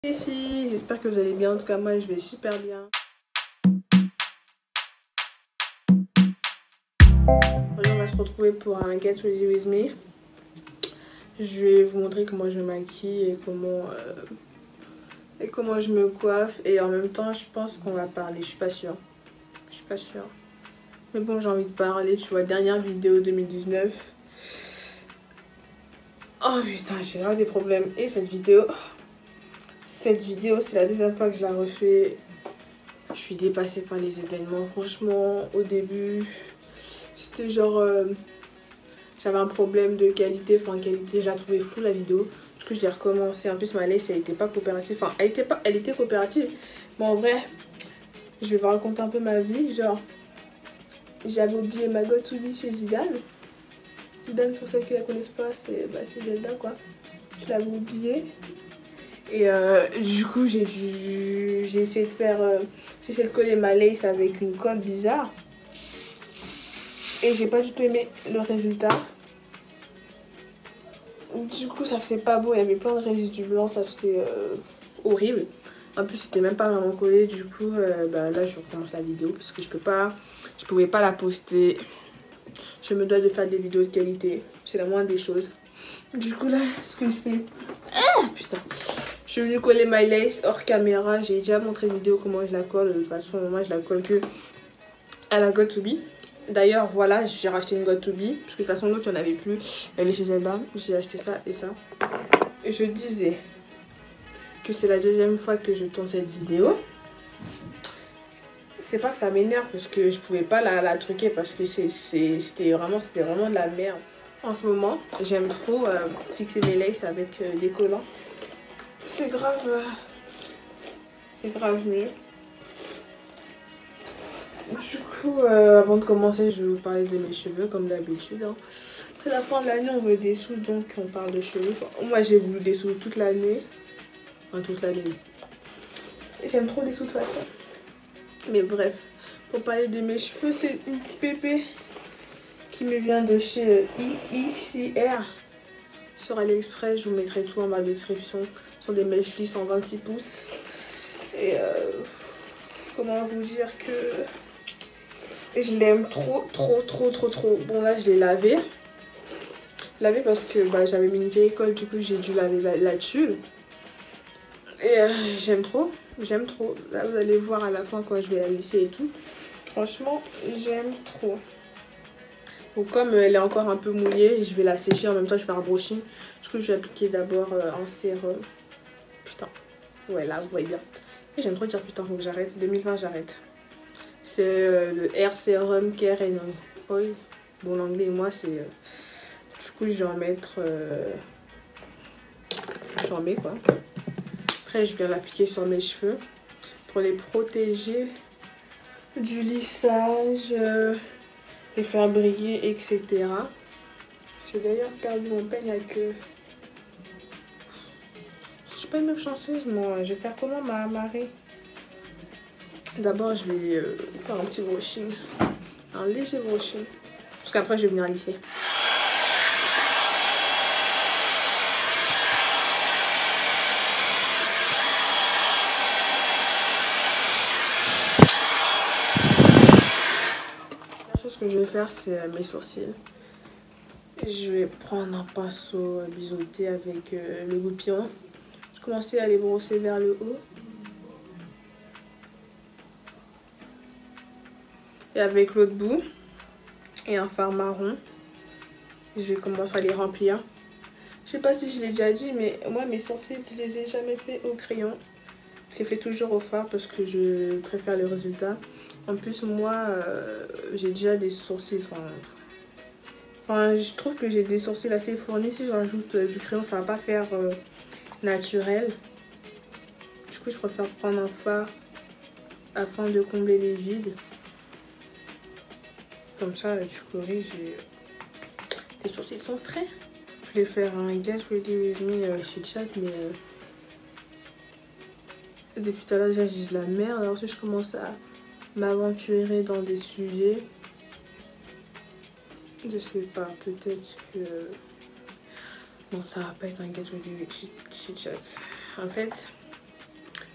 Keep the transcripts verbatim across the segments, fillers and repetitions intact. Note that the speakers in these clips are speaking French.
Les filles, j'espère que vous allez bien. En tout cas, moi je vais super bien. Aujourd'hui, on va se retrouver pour un Get Ready With Me. Je vais vous montrer comment je me maquille et comment, euh, et comment je me coiffe. Et en même temps, je pense qu'on va parler. Je suis pas sûre. Je suis pas sûre. Mais bon, j'ai envie de parler. Tu vois, dernière vidéo deux mille dix-neuf. Oh putain, j'ai vraiment des problèmes. Et cette vidéo, cette vidéo, c'est la deuxième fois que je la refais. Je suis dépassée par les événements. Franchement, au début, c'était genre... Euh, j'avais un problème de qualité. Enfin, qualité, j'ai trouvé fou la vidéo. Du coup, je l'ai recommencé. En plus, ma lace, elle était pas coopérative. Enfin, elle était, pas, elle était coopérative. Mais en vrai, je vais vous raconter un peu ma vie. Genre, j'avais oublié ma Got2b chez Zidane. Zidane, pour ceux qui la connaissent pas, c'est bah, Zelda, quoi. Je l'avais oublié. Et euh, du coup, j'ai dû... j'ai essayé de faire... Euh, j'ai essayé de coller ma lace avec une colle bizarre. Et j'ai pas du tout aimé le résultat. Du coup, ça faisait pas beau. Il y avait plein de résidus blancs. Ça faisait euh, horrible. En plus, c'était même pas vraiment collé. Du coup, euh, bah, là, je recommence la vidéo. Parce que je peux pas... Je pouvais pas la poster. Je me dois de faire des vidéos de qualité. C'est la moindre des choses. Du coup, là, ce que je fais... Ah, putain. Je suis venue coller my lace hors caméra. J'ai déjà montré une vidéo comment je la colle. De toute façon, moi, je la colle que à la Got2b. D'ailleurs, voilà, j'ai racheté une Got2b. Parce que de toute façon, l'autre, il n'y en avait plus. Elle est chez Zelda. J'ai acheté ça et ça. Et je disais que c'est la deuxième fois que je tourne cette vidéo. C'est pas que ça m'énerve parce que je pouvais pas la, la truquer parce que c'était vraiment, vraiment de la merde. En ce moment, j'aime trop euh, fixer mes laces avec euh, des collants. C'est grave, euh, c'est grave mieux. Du coup, euh, avant de commencer, je vais vous parler de mes cheveux comme d'habitude. Hein. C'est la fin de l'année, on veut des sous, donc on parle de cheveux. Enfin, moi, j'ai voulu des sous toute l'année. Enfin, toute l'année. J'aime trop les sous de toute façon. Mais bref, pour parler de mes cheveux, c'est une pépé qui me vient de chez I X R. Sur AliExpress, je vous mettrai tout en ma description. Ce sont des mèches lisses en vingt-six pouces. Et euh, comment vous dire que je l'aime trop, trop, trop, trop, trop. Bon, là, je l'ai lavé. Lavé parce que bah, j'avais mis une vieille colle, du coup, j'ai dû laver là-dessus. Et euh, j'aime trop, j'aime trop. Là, vous allez voir à la fin quand je vais la lisser et tout. Franchement, j'aime trop. Donc, comme elle est encore un peu mouillée, je vais la sécher. En même temps, je vais faire un brushing. Du coup, je vais appliquer d'abord euh, un sérum. Putain. Ouais, là, vous voyez bien. Et j'aime trop dire putain, faut que j'arrête. deux mille vingt, j'arrête. C'est euh, le Air Serum Care and Oil. Bon, l'anglais et moi, c'est... Euh... Du coup, je vais en mettre... Euh... J'en mets, quoi. Après, je viens l'appliquer sur mes cheveux pour les protéger du lissage, euh, les faire briller, et cetera. J'ai d'ailleurs perdu mon peigne à queue. Je suis pas une meuf chanceuse, moi. Je vais faire comment, ma marée? D'abord, je vais euh, faire un petit brushing. Un léger brushing. Parce qu'après, je vais venir lisser. La chose que je vais faire, c'est mes sourcils. Je vais prendre un pinceau biseauté avec euh, le goupillon. Je commence à les brosser vers le haut. Et avec l'autre bout et un fard marron, je vais commencer à les remplir. Je sais pas si je l'ai déjà dit, mais moi mes sourcils, je les ai jamais fait au crayon. Je les fais toujours au fard parce que je préfère le résultat. En plus, moi, euh, j'ai déjà des sourcils. Enfin, enfin, je trouve que j'ai des sourcils assez fournis. Si je rajoute euh, du crayon, ça va pas faire euh, naturel. Du coup, je préfère prendre un fard afin de combler les vides. Comme ça, tu corriges et tes sourcils sont frais. Je voulais faire un Get Ready With Me euh, chez Chat, mais euh, depuis tout à l'heure, déjà, j'ai de la merde. Alors, ensuite, je commence à m'aventurer dans des sujets. Je sais pas, peut-être que... Non, ça va pas être un Get Ready With Chat. En fait,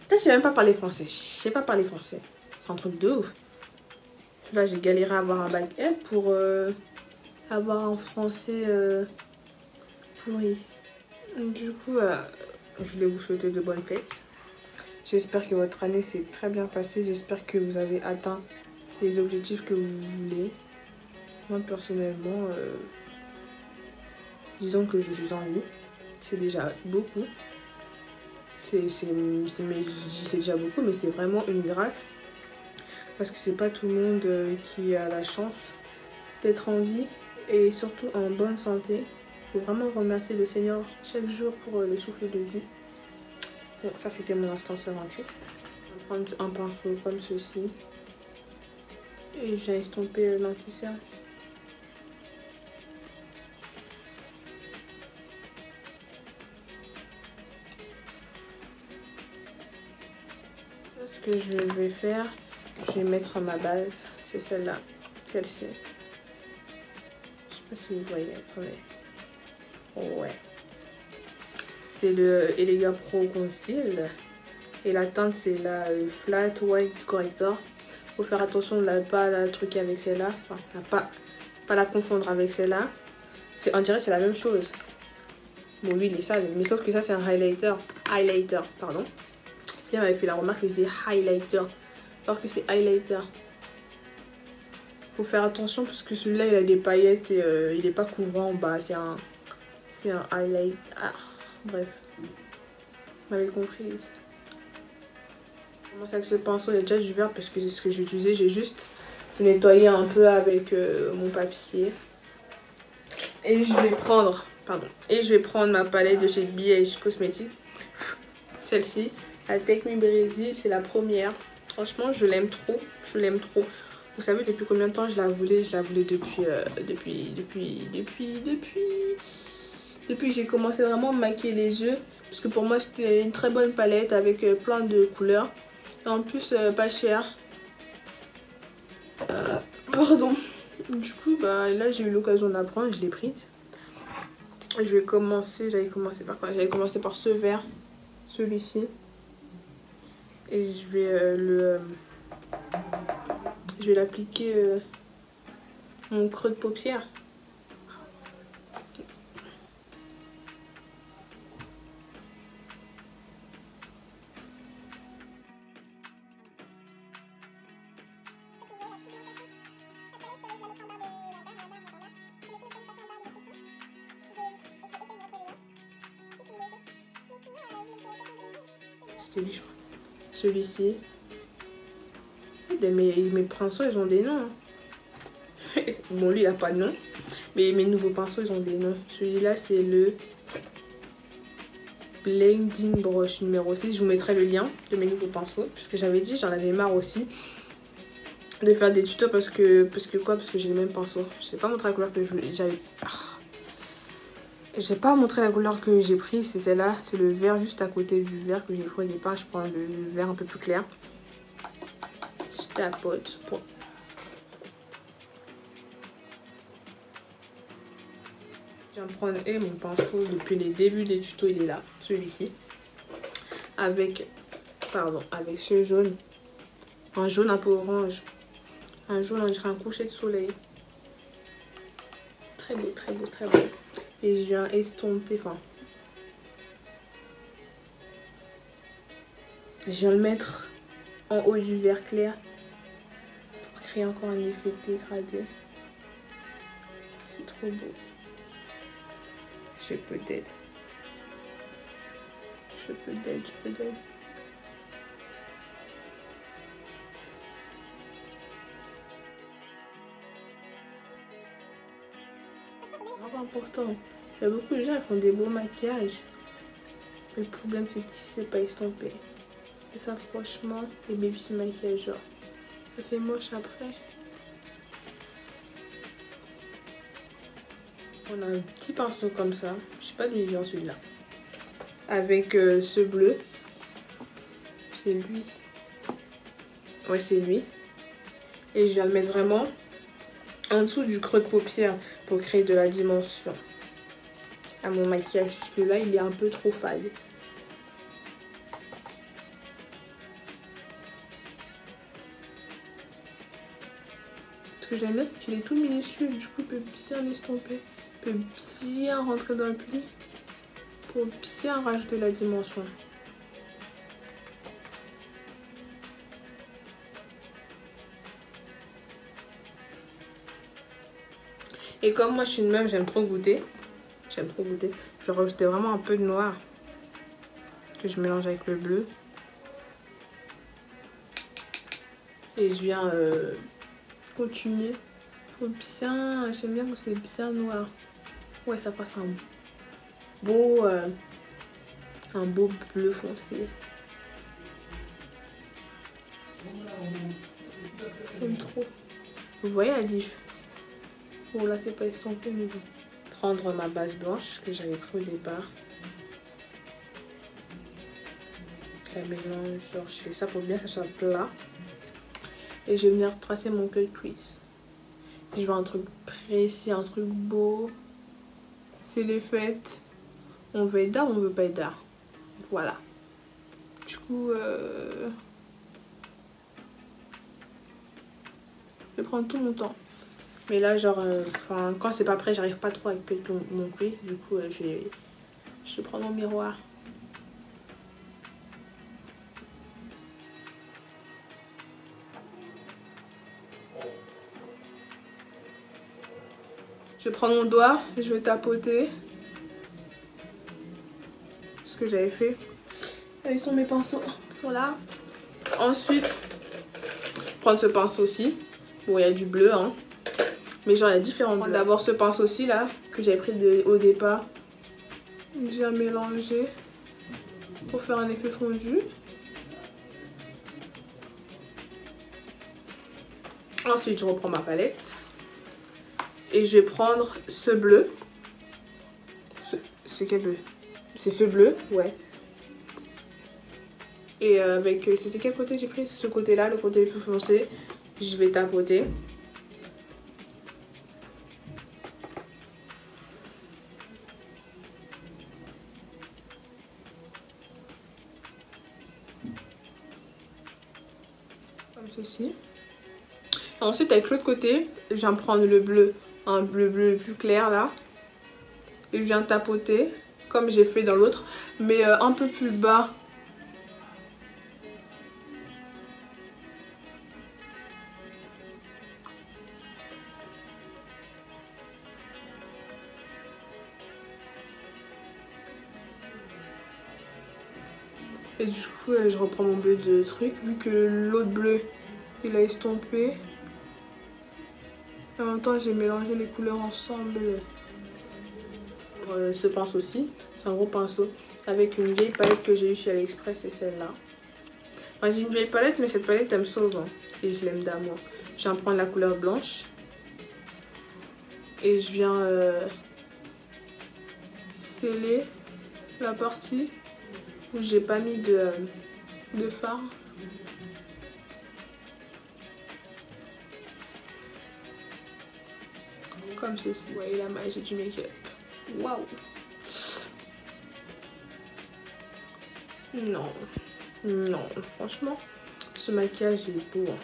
Putain, je sais même pas parler français. Je sais pas parler français. C'est un truc de ouf. Là, j'ai galéré à avoir un bac L pour euh, avoir un français euh, pourri. Du coup, euh, je voulais vous souhaiter de bonnes fêtes. J'espère que votre année s'est très bien passée. J'espère que vous avez atteint les objectifs que vous voulez. Moi, personnellement, euh, disons que je suis en vie. C'est déjà beaucoup. C'est déjà beaucoup, mais c'est vraiment une grâce. Parce que c'est pas tout le monde euh, qui a la chance d'être en vie et surtout en bonne santé. Il faut vraiment remercier le Seigneur chaque jour pour euh, le souffle de vie. Bon, ça c'était mon instant servant Christ. Je vais prendre un pinceau comme ceci et je vais estomper l'anti-cerne. Ce que je vais faire, je vais mettre ma base, c'est celle-là, celle-ci. Je sais pas si vous voyez, attendez. Oh ouais. C'est le Elega Pro Conceal. Et la teinte, c'est la euh, Flat White Corrector. Faut faire attention de ne pas la truquer avec celle-là. Enfin, pas, pas la confondre avec celle-là. On dirait que c'est la même chose. Bon, lui, il est sale. Mais sauf que ça, c'est un highlighter. Highlighter, pardon. Parce m'avait fait la remarque que je dis highlighter. Alors que c'est highlighter. Faut faire attention parce que celui-là, il a des paillettes et euh, il n'est pas couvrant en bas. C'est un, c'est un highlight. Ah, bref. Vous m'avez compris. Je commence avec ce pinceau, il y a déjà du vert parce que c'est ce que j'ai utilisé. J'ai juste nettoyé un peu avec euh, mon papier. Et je vais prendre, pardon, et je vais prendre ma palette de chez B H Cosmetics. Celle-ci, la Take Me Brésil, c'est la première. Franchement, je l'aime trop, je l'aime trop. Vous savez depuis combien de temps je la voulais? Je la voulais depuis, euh, depuis, depuis, depuis, depuis, depuis que j'ai commencé vraiment à me maquiller les yeux. Parce que pour moi, c'était une très bonne palette avec euh, plein de couleurs. Et en plus, euh, pas cher. Euh, pardon. Du coup, bah, là, j'ai eu l'occasion de la prendre, je l'ai prise. Je vais commencer, j'allais commencer par quoi? J'allais commencer par ce vert, celui-ci. Et je vais euh, le... Euh, je vais l'appliquer euh, mon creux de paupière. C'était lui, je crois. Celui-ci. Mes, mes pinceaux, ils ont des noms. Hein. Bon, lui, il n'a pas de nom. Mais mes nouveaux pinceaux, ils ont des noms. Celui-là, c'est le Blending Brush numéro six. Je vous mettrai le lien de mes nouveaux pinceaux. Puisque j'avais dit, j'en avais marre aussi de faire des tutos parce que, parce que quoi Parce que j'ai les mêmes pinceaux. Je sais pas montrer la couleur que j'avais... Ah. Je vais pas montrer la couleur que j'ai pris, c'est celle-là. C'est le vert juste à côté du vert que j'ai pris au départ. Je prends le vert un peu plus clair. Je tapote. Bon. Je viens de prendre et mon pinceau depuis les débuts des tutos, il est là, celui-ci. Avec, pardon, avec ce jaune. Un jaune un peu orange. Un jaune, on dirait un coucher de soleil. Très beau, très beau, très beau. Et je viens estomper, enfin, je viens le mettre en haut du vert clair pour créer encore un effet dégradé. C'est trop beau. Je peux t'aider. Je peux t'aider, je peux t'aider. C'est important. Il y a beaucoup de gens qui font des beaux maquillages. Mais le problème, c'est qu'ils ne savent pas estomper. Et ça, franchement, les baby maquillage, genre, ça fait moche après. On a un petit pinceau comme ça. Je sais pas d'où il vient celui-là. Avec euh, ce bleu. C'est lui. Ouais, c'est lui. Et je viens le mettre vraiment en dessous du creux de paupière pour créer de la dimension à mon maquillage. Parce que là, il est un peu trop fade. Ce que j'aime bien, c'est qu'il est tout minuscule, du coup il peut bien estomper, il peut bien rentrer dans le pli pour bien rajouter la dimension. Et comme moi je suis une meuf, j'aime trop goûter, j'aime trop goûter, je vais rajouter vraiment un peu de noir que je mélange avec le bleu. Et je viens euh, continuer. Faut bien, j'aime bien quand c'est bien noir. Ouais, ça passe un beau, euh, un beau bleu foncé. J'aime trop. Vous voyez la diff? Bon là c'est pas estompé mais bon. Prendre ma base blanche que j'avais pris au départ. Je la mélange, genre je fais ça pour bien que ça soit plat. Et je vais venir tracer mon cut crease. Je veux un truc précis, un truc beau. C'est les fêtes. On veut être d'art, on veut pas être d'art. Voilà. Du coup, euh... je vais prendre tout mon temps. Mais là, genre, euh, quand c'est pas prêt, j'arrive pas trop avec mon, mon crease. Du coup, euh, je, vais, je vais prendre mon miroir. Je vais prendre mon doigt, je vais tapoter. Ce que j'avais fait. Ils sont mes pinceaux, ils sont là. Ensuite, prendre ce pinceau-ci. Bon, il y a du bleu, hein. Mais genre, il y a différents bleus. D'abord, ce pinceau-ci, là, que j'avais pris de, au départ. Je viens mélanger pour faire un effet fondu. Ensuite, je reprends ma palette. Et je vais prendre ce bleu. C'est quel bleu? C'est ce bleu, ouais. Et avec, c'était quel côté j'ai pris? Ce côté-là, le côté le plus foncé. Je vais tapoter. Comme ceci. Et ensuite, avec l'autre côté, je viens prendre le bleu, un bleu bleu plus clair là. Et je viens tapoter, comme j'ai fait dans l'autre, mais euh, un peu plus bas. Et du coup, euh, je reprends mon bleu de truc, vu que l'autre bleu, il a estompé. En même temps, j'ai mélangé les couleurs ensemble. Euh, ce pinceau-ci, c'est un gros pinceau, avec une vieille palette que j'ai eue chez AliExpress, c'est celle-là. Enfin, j'ai une vieille palette, mais cette palette, elle me sauve, hein, et je l'aime d'amour. Je viens prendre la couleur blanche. Et je viens euh, sceller la partie où j'ai pas mis de, euh, de fard. Comme ceci. Vous voyez la magie du make-up. Waouh! Non. Non, franchement, ce maquillage est beau.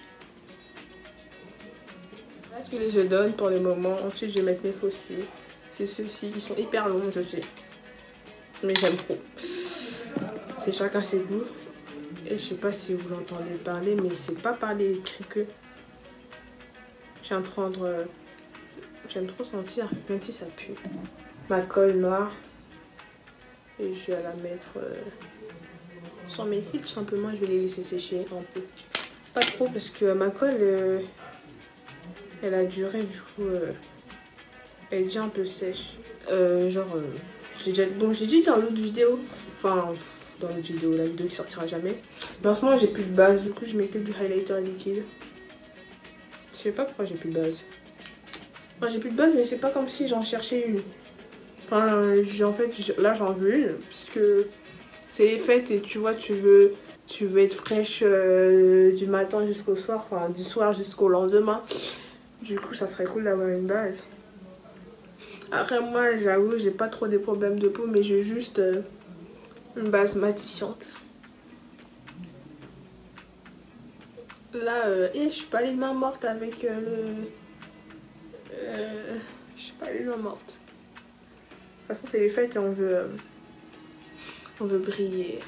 Là, ce que les je donne pour le moment. Ensuite, je vais mettre mes faux cils. C'est ceux-ci. Ils sont hyper longs, je sais. Mais j'aime trop. C'est chacun ses goûts. Et je sais pas si vous l'entendez parler, mais c'est pas parler écrit que. Je viens prendre. Euh, J'aime trop sentir, même si ça pue. Ma colle noire. Et je vais la mettre euh, sur mes cils, tout simplement. Je vais les laisser sécher un peu. Pas trop, parce que ma colle, euh, elle a duré, du coup, euh, elle est déjà un peu sèche. Euh, genre, euh, j'ai déjà, bon, j'ai dit dans l'autre vidéo, enfin, dans l'autre vidéo, la vidéo qui sortira jamais. Mais en ce moment, j'ai plus de base, du coup, je mets que du highlighter liquide. Je sais pas pourquoi j'ai plus de base. Enfin, j'ai plus de base, mais c'est pas comme si j'en cherchais une. Enfin, en fait, là, j'en veux une, puisque c'est les fêtes et tu vois, tu veux, tu veux être fraîche euh, du matin jusqu'au soir, enfin, du soir jusqu'au lendemain. Du coup, ça serait cool d'avoir une base. Après, moi, j'avoue, j'ai pas trop des problèmes de peau, mais j'ai juste euh, une base matifiante. Là, euh, et je suis pas les mains mortes avec euh, le... Euh, je suis pas les mains mortes. De toute façon, c'est les fêtes et on veut... Euh, on veut briller.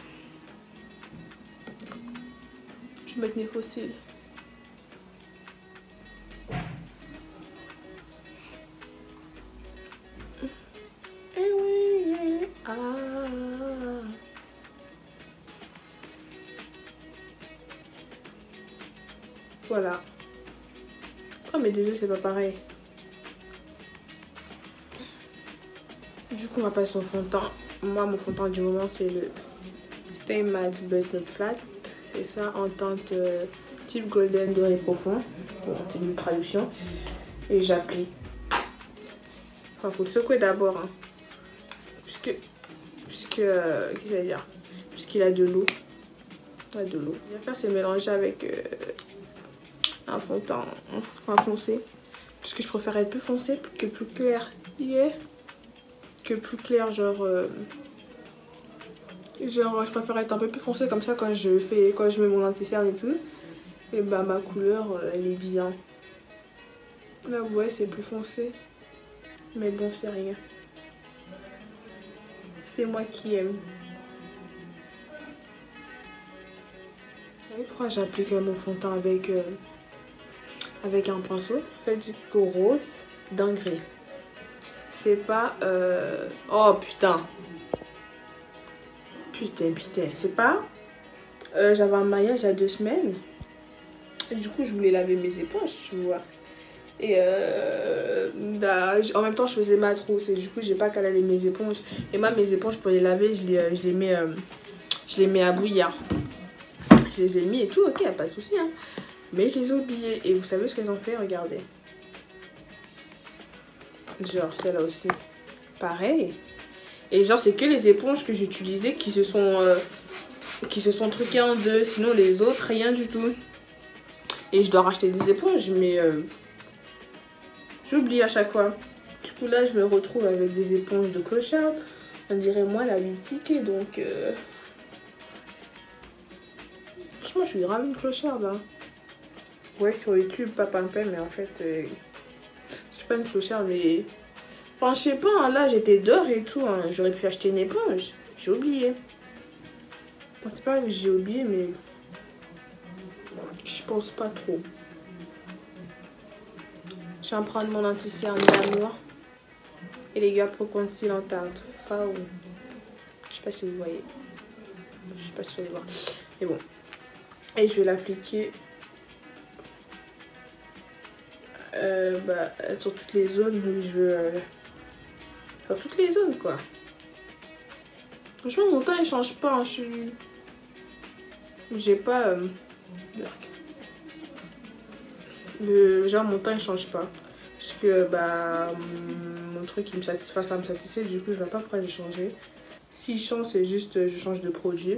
Je vais mettre mes fossiles. Eh oui, ah. Voilà. Oh mais déjà c'est pas pareil. Du coup on va passer au fond de teint. Moi mon fond de teint du moment c'est le Stay Matte But Not Flat. C'est ça en teinte euh, type golden doré profond. Bon, c'est une traduction. Et j'applique. Enfin faut le secouer d'abord. Hein. Puisque... Puisque... Euh, qu'est-ce que j'allais dire? Puisqu'il a de l'eau. Il a de l'eau. Ce que je vais faire c'est mélanger avec... Euh, un fond de teint un fond foncé parce que je préfère être plus foncé que plus clair yeah. que plus clair genre euh, genre je préfère être un peu plus foncé comme ça quand je fais quand je mets mon anti-cerne et tout et bah ma couleur euh, elle est bien là ouais c'est plus foncé mais bon c'est rien, c'est moi qui aime. Vous savez pourquoi j'applique mon fond de teint avec euh, avec un pinceau fait du rose d'un gris. C'est pas... Euh... Oh putain. Putain, putain. C'est pas... Euh, J'avais un mariage il y a deux semaines. Et du coup, je voulais laver mes éponges, tu vois. Et euh... bah, en même temps, je faisais ma trousse. Et du coup, j'ai pas qu'à laver mes éponges. Et moi, mes éponges, pour les laver, je les, je les, mets, euh... je les mets à bouillir. Je les ai mis et tout, ok, pas de souci. Hein. Mais je les ai oubliés. Et vous savez ce qu'elles ont fait? Regardez. Genre, celle-là aussi. Pareil. Et genre, c'est que les éponges que j'utilisais qui se sont... Euh, qui se sont truquées en deux. Sinon, les autres, rien du tout. Et je dois racheter des éponges, mais... Euh, j'oublie à chaque fois. Du coup, là, je me retrouve avec des éponges de clochard. On dirait moi la huit tickets, donc... Euh... Franchement, je suis grave une clocharde, hein. Ouais, sur YouTube, pas pimpin, mais en fait... Euh... Je suis pas une clocharde, mais... Enfin, je sais pas, hein, là, j'étais dehors et tout. Hein. J'aurais pu acheter une éponge. J'ai oublié. Enfin, c'est pas vrai que j'ai oublié, mais... Je pense pas trop. Je viens prendre mon anti-cerne d'amour. Et les gars, Pro Conceal en teinte Faou. Je sais pas si vous voyez. Je sais pas si vous allez voir. Mais bon. Et je vais l'appliquer euh, bah, sur toutes les zones où je veux. Euh, sur toutes les zones, quoi. Franchement, mon teint il change pas. Hein. Je suis. J'ai pas. Euh, le genre, mon teint il change pas. Parce que bah mon truc il me satisfait, ça me satisfait, du coup je vois pas pourquoi j'ai changé. S'il change, c'est juste je change de produit.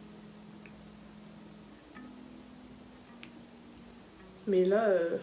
Mais là euh,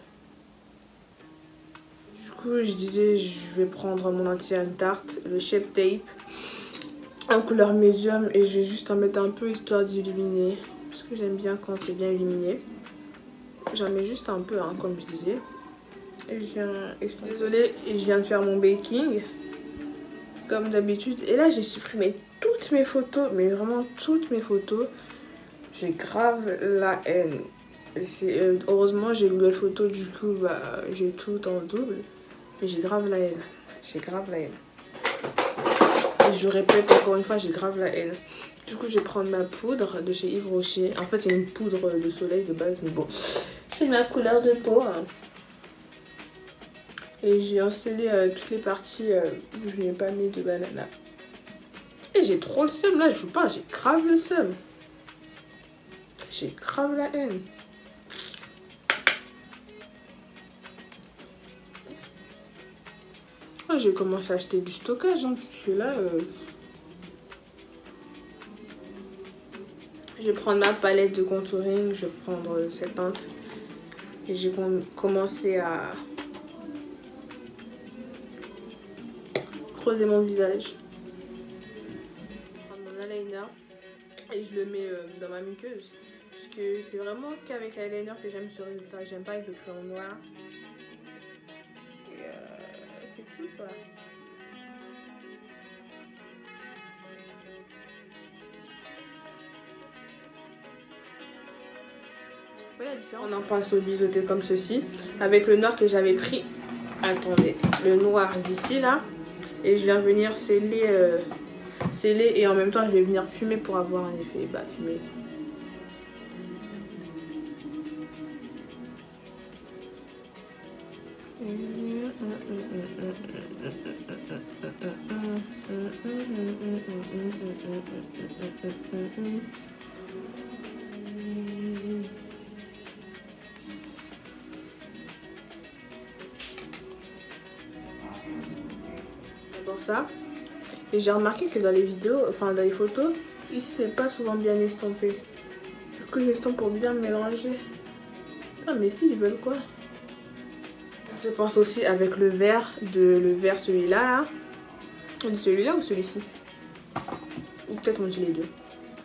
du coup je disais je vais prendre mon anti-cerne Tarte, le Shape Tape en couleur médium, et je vais juste en mettre un peu histoire d'illuminer, parce que j'aime bien quand c'est bien illuminé. J'en mets juste un peu hein, comme je disais. Et je viens... Désolée, je viens de faire mon baking comme d'habitude. Et là j'ai supprimé toutes mes photos, mais vraiment toutes mes photos. J'ai grave la haine. Euh, heureusement j'ai Google Photos, du coup bah, j'ai tout en double. Mais j'ai grave la haine. J'ai grave la haine. Et je le répète encore une fois, j'ai grave la haine. Du coup je vais prendre ma poudre de chez Yves Rocher. En fait c'est une poudre de soleil de base, mais bon. C'est ma couleur de peau. Hein. Et j'ai installé euh, toutes les parties euh, où je n'ai pas mis de banana. Et j'ai trop le seum là, je vous parle, j'ai grave le seum. J'ai grave la haine. Oh, j'ai commencé à acheter du stockage, hein, parce que là... Euh... Je vais prendre ma palette de contouring, je vais prendre euh, cette teinte. Et j'ai com commencé à... creuser mon visage. Je vais prendre mon eyeliner. et je le mets euh, dans ma muqueuse. Parce que c'est vraiment qu'avec l'eyeliner que j'aime ce résultat. J'aime pas avec le crayon noir. Et euh, c'est tout quoi. La différence. On en passe au biseauté comme ceci. Avec le noir que j'avais pris. Attendez. Le noir d'ici là. Et je viens venir sceller, euh, sceller. Et en même temps je vais venir fumer pour avoir un effet bah, fumé. D'abord ça. Et j'ai remarqué que dans les vidéos, enfin dans les photos, ici c'est pas souvent bien estampé. Du coup j'estompe pour bien mélanger. Ah mais si ils veulent quoi. Je pense aussi avec le vert de le vert celui-là là. On dit celui-là ou celui-ci? Ou peut-être on dit les deux.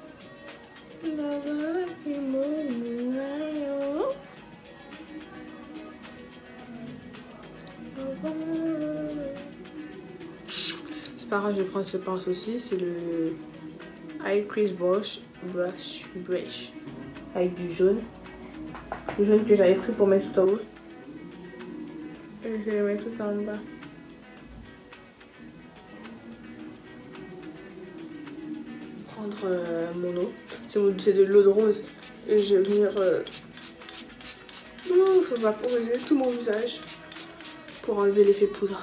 C'est pas grave, je vais prendre ce pince aussi. C'est le High Crease Brush, brush, brush avec du jaune. Le jaune que j'avais pris pour mettre tout en haut. Et je vais le mettre tout en bas. Prendre euh, mon eau. C'est de l'eau de rose. Et je vais venir euh, ouf, vaporiser tout mon visage pour enlever l'effet poudre.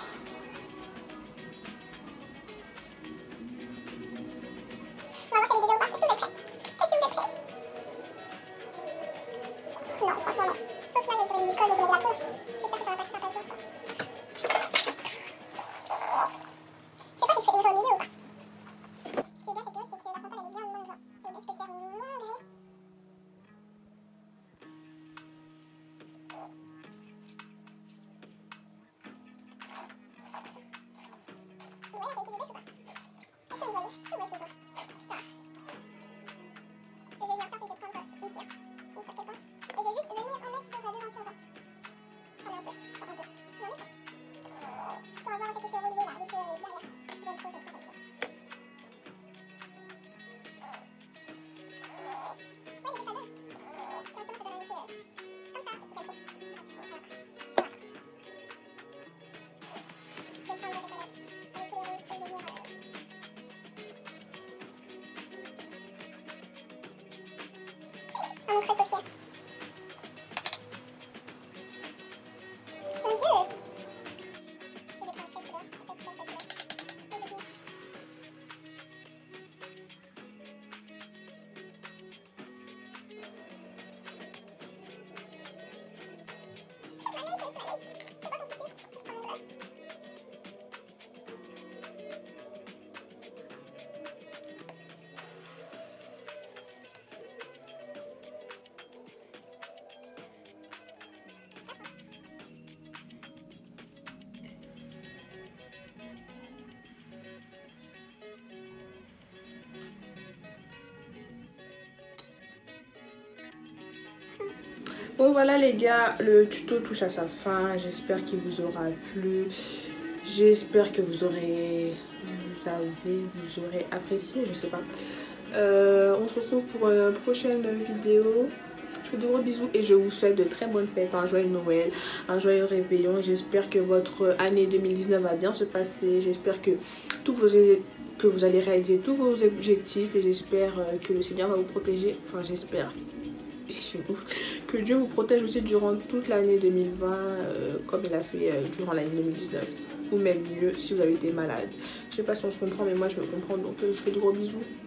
Bon voilà les gars, le tuto touche à sa fin. J'espère qu'il vous aura plu. J'espère que vous aurez, vous avez, vous aurez apprécié, je sais pas. Euh, on se retrouve pour une prochaine vidéo. Je fais de gros bisous et je vous souhaite de très bonnes fêtes, un joyeux Noël, un joyeux réveillon. J'espère que votre année deux mille dix-neuf va bien se passer. J'espère que tous vos que vous allez réaliser tous vos objectifs et j'espère que le Seigneur va vous protéger. Enfin j'espère. Que Dieu vous protège aussi durant toute l'année deux mille vingt, euh, comme il a fait euh, durant l'année deux mille dix-neuf. Ou même mieux si vous avez été malade. Je sais pas si on se comprend, mais moi je me comprends. Donc euh, je fais de gros bisous.